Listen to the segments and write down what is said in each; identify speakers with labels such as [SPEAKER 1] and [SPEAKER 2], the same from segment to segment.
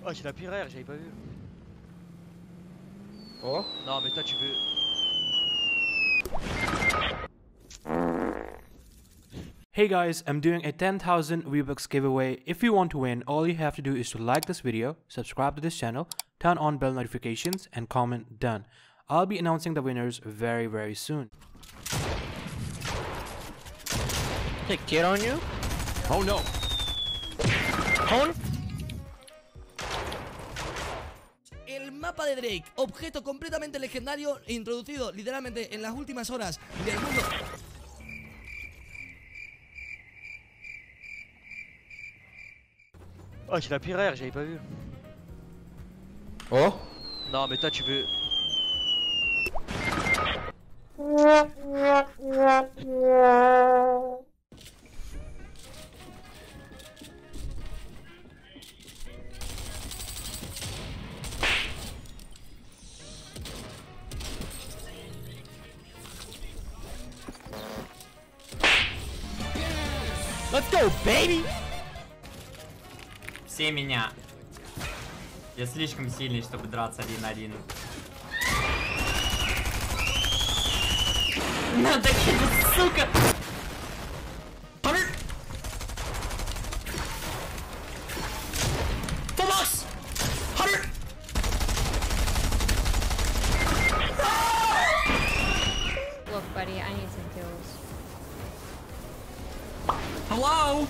[SPEAKER 1] Oh, j'ai la pire air, j'avais pas vu.
[SPEAKER 2] Oh.
[SPEAKER 1] Non, mais toi, tu peux.
[SPEAKER 3] Hey guys, I'm doing a 10,000 V-Bucks giveaway. If you want to win, all you have to do is to like this video, subscribe to this channel, turn on bell notifications, and comment done. I'll be announcing the winners very soon.
[SPEAKER 2] Hey, kid on you?
[SPEAKER 3] Oh no!
[SPEAKER 2] Cone?
[SPEAKER 4] El mapa de Drake, objeto completamente legendario introducido literalmente en las últimas horas del mundo.
[SPEAKER 1] Oh, j'ai la pire air, j'avais pas vu.
[SPEAKER 2] Oh.
[SPEAKER 1] Non, mais toi, tu peux.
[SPEAKER 4] Let's go, baby!
[SPEAKER 5] Все меня. Я слишком сильный, чтобы драться один на один. Надо кинуть, сука!
[SPEAKER 4] ¡Vamos! ¡Hunter!
[SPEAKER 6] Look, buddy, I need some kills.
[SPEAKER 4] Hello?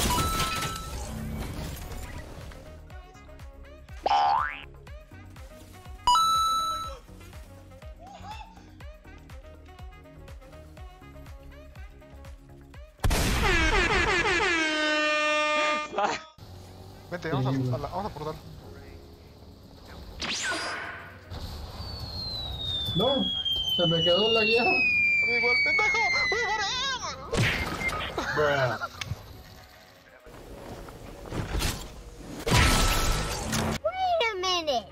[SPEAKER 7] Vente, vamos a portal.
[SPEAKER 8] No, se me quedó la guía.
[SPEAKER 7] Amigo, el pendejo, voy a morir.
[SPEAKER 6] Wait a minute!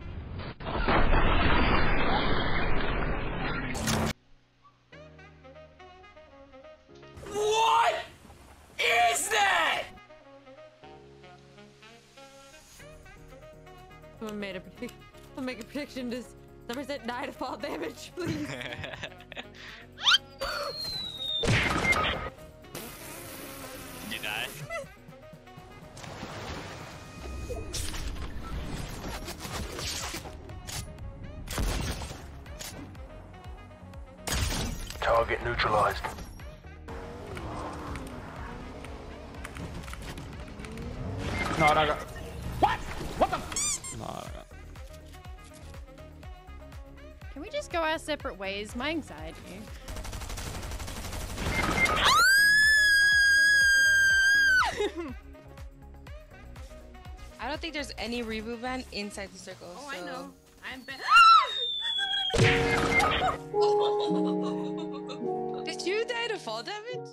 [SPEAKER 4] What is that?
[SPEAKER 9] Someone made a I'll make a prediction. Does Somerset die to fall damage, please?
[SPEAKER 1] You die.
[SPEAKER 7] Target neutralized.
[SPEAKER 3] No, raga. What? What the? No, raga.
[SPEAKER 6] Can we just go our separate ways? My anxiety.
[SPEAKER 10] I don't think there's any reboot ban inside the circle.
[SPEAKER 6] Oh,
[SPEAKER 10] so.
[SPEAKER 6] I know. I'm
[SPEAKER 10] Did you die to fall damage?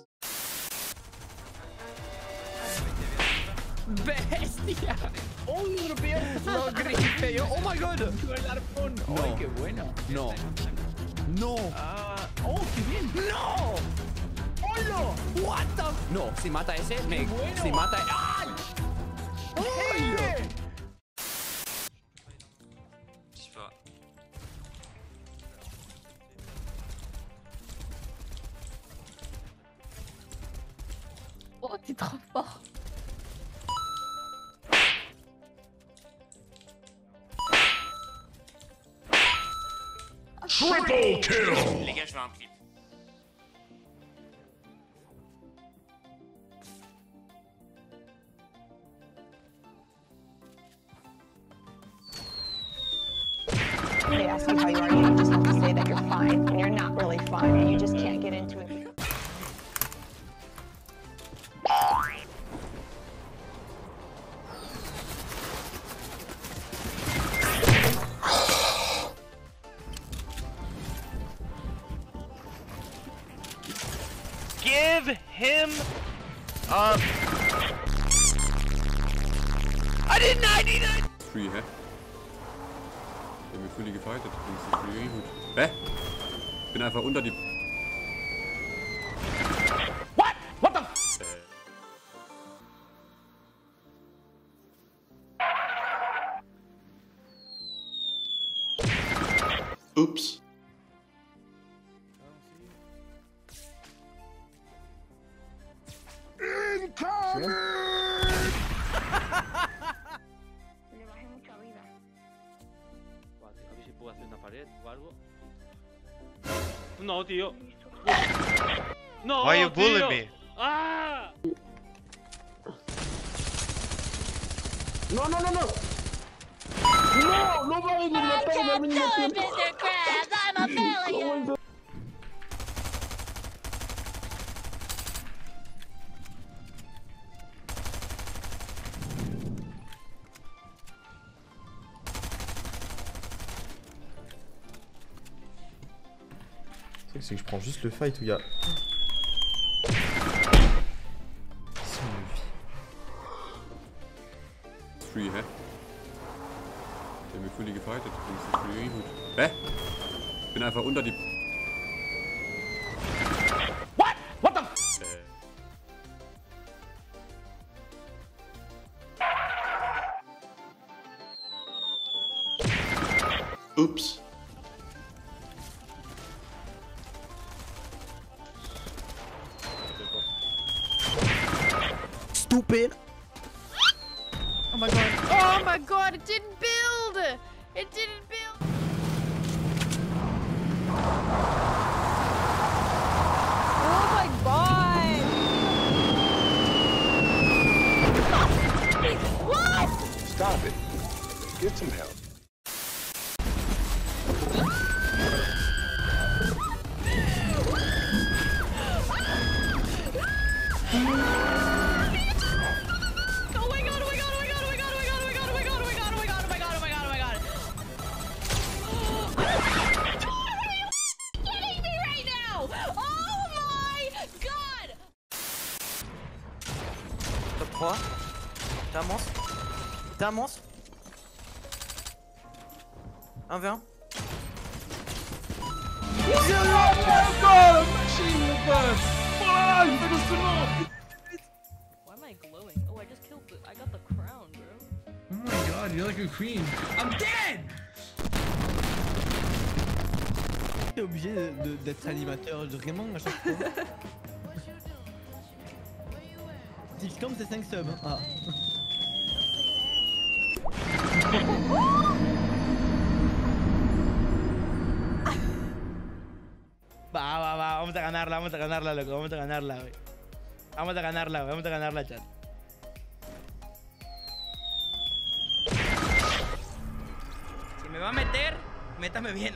[SPEAKER 2] Bestia. Otro peor lo gripe yo. Oh my god. El arpón.
[SPEAKER 3] No.
[SPEAKER 2] Ay, qué bueno.
[SPEAKER 3] No. No.
[SPEAKER 2] Oh, qué bien. No. ¡Hola! What the?
[SPEAKER 3] No, si mata ese, me.
[SPEAKER 2] bueno.
[SPEAKER 3] Si mata. ¡Ay!
[SPEAKER 2] ¡Ay!
[SPEAKER 1] Je sais pas.
[SPEAKER 6] Oh, t'es trop fort.
[SPEAKER 7] Triple kill.
[SPEAKER 1] Les gars, je veux un clip.
[SPEAKER 11] They ask you how you are, you just have to say that you're fine when you're not really fine and you just can't get into it.
[SPEAKER 1] Give him up. I did 99!
[SPEAKER 12] Free, hä? Ich hab mich fully gefightet. Das ist free gut. Hä? Ich bin einfach unter die...
[SPEAKER 2] What? What the?
[SPEAKER 12] Oops.
[SPEAKER 11] Le bajé mucha vida.
[SPEAKER 1] A ver si puedo hacer una pared o algo. No, tío. No,
[SPEAKER 13] Why you bullying
[SPEAKER 1] tío.
[SPEAKER 13] me?
[SPEAKER 1] ¡Ah!
[SPEAKER 8] No, no, no, no. No, no va a venir la torre al mismo tiempo.
[SPEAKER 14] C'est que je prends juste le fight où il y a...
[SPEAKER 12] Free, hä? Die haben wir fully gefightet. Das ist free gut. Hä? Ich bin einfach unter die...
[SPEAKER 2] What? What the f...
[SPEAKER 12] Oops.
[SPEAKER 2] Stupid.
[SPEAKER 6] Oh my god. Oh my god, it didn't build! It didn't build!
[SPEAKER 9] Oh my god!
[SPEAKER 6] What?
[SPEAKER 7] Stop it. Get some help.
[SPEAKER 2] Top 3. T'es un monstre. T'es un monstre. 1v1.
[SPEAKER 9] Why am I glowing? Oh, I just killed I got the crown, bro.
[SPEAKER 4] Oh my god, you're like a queen. I'm dead! T'es obligé d'être animateur vraiment à chaque fois. Comme c'est 5 subs. Ah. Va, vamos a ganarla, loco, vamos a ganarla, güey. Vamos a ganarla, chat. Si me va a meter, métame bien.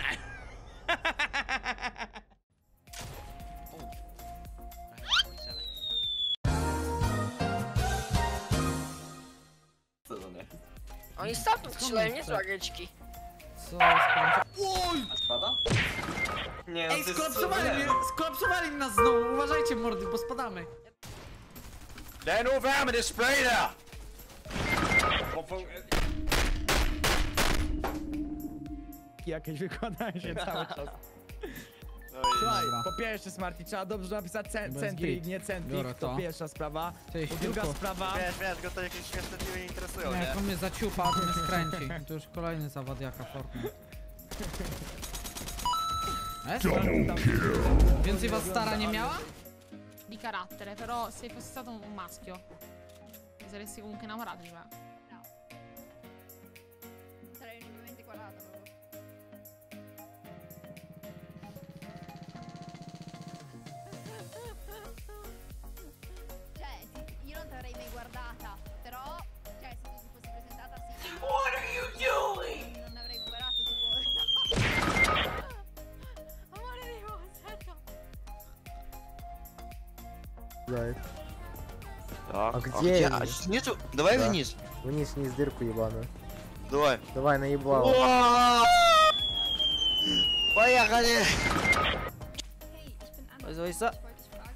[SPEAKER 10] Oni stopą strzelają, nie złageczki.
[SPEAKER 2] Co?
[SPEAKER 4] Oj!
[SPEAKER 5] Spada? Nie,
[SPEAKER 4] Ej, skolapsowali nas znowu, uważajcie mordy, bo spadamy.
[SPEAKER 1] Lad nu være med det spray der!
[SPEAKER 4] Jakieś wykładają się cały czas. Słuchaj, po pierwsze Smarty, trzeba dobrze napisać centrik, nie centrik, to pierwsza sprawa. Druga sprawa...
[SPEAKER 13] Wiesz, go to jakieś śmieszne filmy nie interesują,
[SPEAKER 15] nie?
[SPEAKER 13] nie?
[SPEAKER 15] Jak on mnie zaciupa, to mnie skręci. To już kolejny zawadiaka Fortnite. Więcej was stara nie miała?
[SPEAKER 6] Di carattere, però se fosse stato un maschio mi saresti comunque innamorata di me.
[SPEAKER 11] No. Sarei enormemente quadrata proprio. Cioè, io non ti avrei mai guardata, però, cioè, se tu ti fossi presentata sì. What are you doing? Non avrei guardato, tipo... Amore di serio.
[SPEAKER 14] Right.
[SPEAKER 13] Так,
[SPEAKER 14] А где они?
[SPEAKER 13] снизу? Давай вниз.
[SPEAKER 14] Вниз, вниз, дырку ебаную.
[SPEAKER 13] Давай.
[SPEAKER 14] Давай, наебал.
[SPEAKER 13] Поехали!
[SPEAKER 2] So ist er.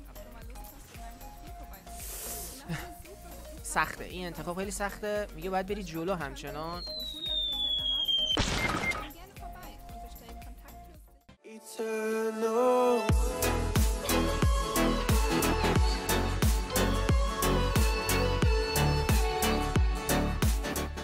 [SPEAKER 2] سخته این انتخاب خیلی سخته میگه باید بری جلو همچنان
[SPEAKER 7] Eternal